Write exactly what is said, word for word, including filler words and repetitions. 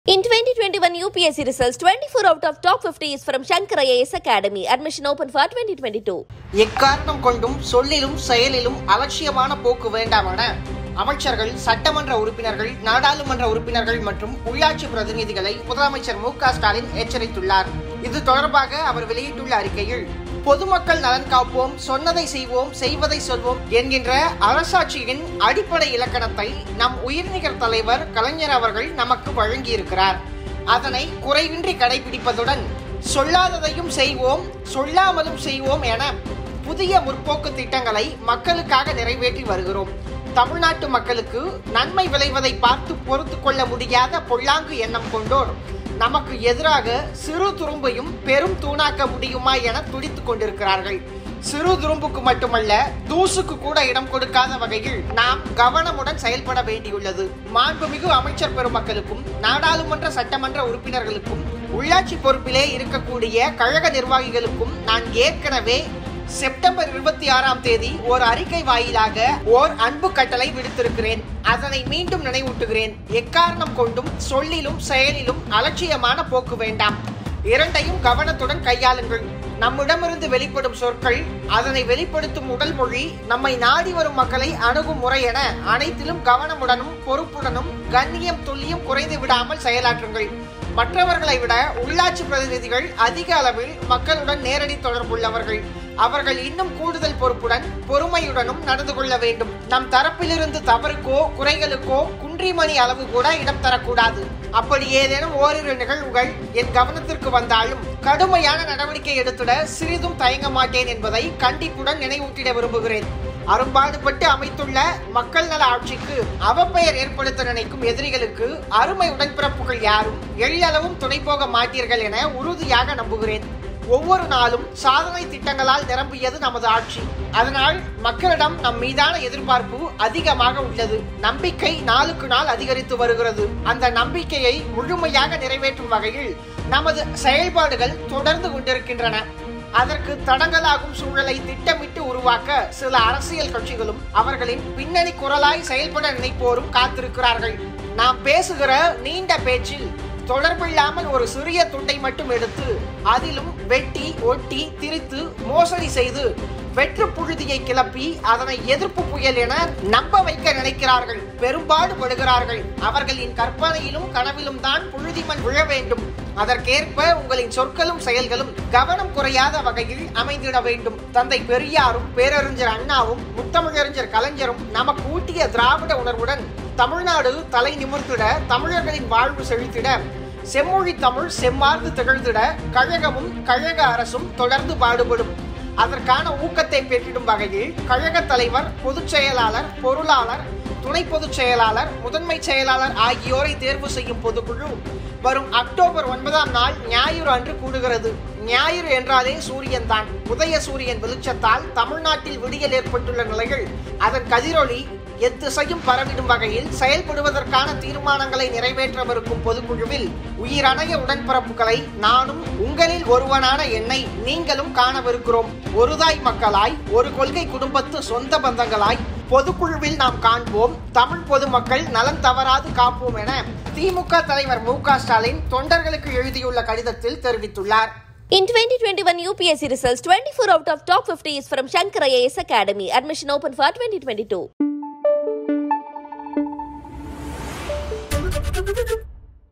In twenty twenty-one U P S C results, twenty-four out of top fifty is from Shankar I A S Academy. Admission open for twenty twenty-two. எக்காரணம் கொண்டும் சொல்லிலும் செயலிலும் அலட்சியமான போக்கு வேண்டாமென அமைச்சர்கள், சட்டமன்ற உறுப்பினர்கள், நாடாளுமன்ற உறுப்பினர்கள் மற்றும் உள்ளாட்சி பிரதிநிதிகளை முதலமைச்சர் மு க ஸ்டாலின் எச்சரித்துள்ளார். இது தொடர்பாக அவர் வெளியிட்டுள்ள அறிக்கையில், பொதுமக்கள் நலன் காப்போம், சொன்னதை செய்வோம், செய்வதை சொல்வோம் என்கின்ற அரசாட்சியின் அடிப்படை இலக்கணத்தை நம் உயிர்நிகர் தலைவர் கலைஞர் அவர்கள் நமக்கு வழங்கியிருக்கிறார். அதனை குறைவின்றி கடைபிடிப்பதுடன் சொல்லாததையும் செய்வோம், சொல்லாமலும் செய்வோம் என புதிய முற்போக்கு திட்டங்களை மக்களுக்காக நிறைவேற்றி வருகிறோம். தமிழ்நாட்டு மக்களுக்கு நன்மை விளைவதை பார்த்து பொறுத்து கொள்ள முடியாத பொல்லாங்கு எண்ணம் கொண்டோர் நமக்கு எதிராக சிறு துரும்பையும் பெரும் தூணாக்க முடியுமா என துடித்துக் கொண்டிருக்கிறார்கள். சிறு துரும்புக்கு மட்டுமல்ல, தூசுக்கு கூட இடம் கொடுக்காத வகையில் நாம் கவனமுடன் செயல்பட வேண்டியுள்ளது. மாண்புமிகு அமைச்சர் பெருமக்களுக்கும், நாடாளுமன்ற சட்டமன்ற உறுப்பினர்களுக்கும், உள்ளாட்சி பொறுப்பிலே இருக்கக்கூடிய கழக நிர்வாகிகளுக்கும் நான் ஏற்கனவே செப்டம்பர் இருபத்தி ஆறாம் தேதி ஒரு அறிக்கை வாயிலாக ஓர் அன்பு கட்டளை விடுத்திருக்கிறேன். அதனை மீண்டும் நினைவூட்டுகிறேன். எக்காரணம் கொண்டும் சொல்லிலும் செயலிலும் அலட்சியமான போக்கு வேண்டாம். இரண்டையும் கவனத்துடன் கையாளுங்கள். நம்மிடமிருந்து வெளிப்படும் சொற்கள், அதனை வெளிப்படுத்தும் உடல் மொழி, நம்மை நாடி வரும் மக்களை அணுகும் முறை என அனைத்திலும் கவனமுடனும் பொறுப்புடனும் கண்ணியம் துல்லியம் குறைந்து விடாமல் செயலாற்றுங்கள். மற்றவர்களை விட உள்ளாட்சி பிரதிநிதிகள் அதிக அளவில் மக்களுடன் நேரடி தொடர்புள்ளவர்கள். அவர்கள் இன்னும் கூடுதல் பொறுப்புடன் பொறுமையுடனும் நடந்து கொள்ள வேண்டும். நம் தரப்பிலிருந்து தவறுக்கோ குறைகளுக்கோ குன்றிமணி அளவு கூட இடம் தரக்கூடாது. அப்படி ஏதேனும் ஓரிரு நிகழ்வுகள் என் கவனத்திற்கு வந்தாலும் கடுமையான நடவடிக்கை எடுத்திட சிறிதும் தயங்க மாட்டேன் என்பதை கண்டிப்புடன் நினைவூட்டிட விரும்புகிறேன். அரும்பாடுபட்டு அமைத்துள்ள மக்கள் நல ஆட்சிக்கு அவப்பெயர் ஏற்படுத்த நினைக்கும் எதிரிகளுக்கு அருமை உடன்பிறப்புகள் யாரும் எள்ளளவும் துணை போக மாட்டீர்கள் என உறுதியாக நம்புகிறேன். ஒவ்வொரு நாளும் சாதனை திட்டங்களால் நிரம்பியது நமது ஆட்சி. அதனால் மக்களிடம் நம் மீதான எதிர்பார்ப்பு அதிகமாக உள்ளது. நம்பிக்கை நாளுக்கு நாள் அதிகரித்து வருகிறது. அந்த நம்பிக்கையை முழுமையாக நிறைவேற்றும் வகையில் நமது செயல்பாடுகள் தொடர்ந்து கொண்டிருக்கின்றன. அதற்கு தடங்கலாகும் சூழலை திட்டமிட்டு உருவாக்க சில அரசியல் கட்சிகளும் அவர்களின் பின்னணி குரலாய் செயல்பட நினைப்போரும் காத்திருக்கிறார்கள். நாம் பேசுகிற நீண்ட பேச்சில் தொடர்பில்லாமல் ஒரு சிறிய துண்டை மட்டும் எடுத்து அதிலும் வெட்டி ஒட்டி திரித்து மோசடி செய்து வெற்று புழுதியை கிளப்பி அதனை எதிர்ப்பு புயல் என நம்ப வைக்க நினைக்கிறார்கள். பெரும்பாடு படுகிறார்கள். அவர்களின் கற்பனையிலும் கனவிலும் தான் புழுதிமண் விழ வேண்டும். அதற்கேற்ப உங்களின் சொற்களும் செயல்களும் கவனம் குறையாத வகையில் அமைந்திட வேண்டும். தந்தை பெரியாரும் பேரறிஞர் அண்ணாவும் முத்தமிழறிஞர் கலைஞரும் நமக்கு ஊட்டிய திராவிட உணர்வுடன் தமிழ்நாடு தலை நிமிர்த்திட, தமிழர்களின் வாழ்வு செழித்திட, செம்மொழி தமிழ் செம்மார்ந்து திகழ்ந்திட கழகமும் கழக அரசும் தொடர்ந்து பாடுபடும். அதற்கான ஊக்கத்தை பெற்றிடும் வகையில் கழக தலைவர், பொதுச் செயலாளர், பொருளாளர், துணை பொதுச் செயலாளர், முதன்மை செயலாளர் ஆகியோரை தேர்வு செய்யும் பொதுக்குழு வரும் அக்டோபர் ஒன்பதாம் நாள் ஞாயிறு அன்று கூடுகிறது. ஞாயிறு என்றாலே சூரியன் தான். உதய சூரியன் வெளிச்சத்தால் தமிழ்நாட்டில் விடியல் ஏற்பட்டுள்ள நிலையில் அதன் கதிரொளி எத்திசையும் பரவிடும் வகையில் செயல்படுவதற்கான தீர்மானங்களை நிறைவேற்றவிருக்கும் பொதுக்குழுவில் உயிரணைய உடன்பிறப்புகளை நானும் உங்களில் ஒருவனான என்னை நீங்களும் காணவிருக்கிறோம். ஒருதாய் மக்களாய், ஒரு கொள்கை குடும்பத்து சொந்த பந்தங்களாய் பொதுக்குழுவில் நாம் காண்போம். தமிழ் பொதுமக்கள் நலன் தவறாது காப்போம் என திமுக தலைவர் மு க ஸ்டாலின் தொண்டர்களுக்கு எழுதியுள்ள கடிதத்தில் தெரிவித்துள்ளார். In twenty twenty-one U P S C results, twenty-four out of top fifty is from Shankar I A S Academy. Admission open for twenty twenty-two.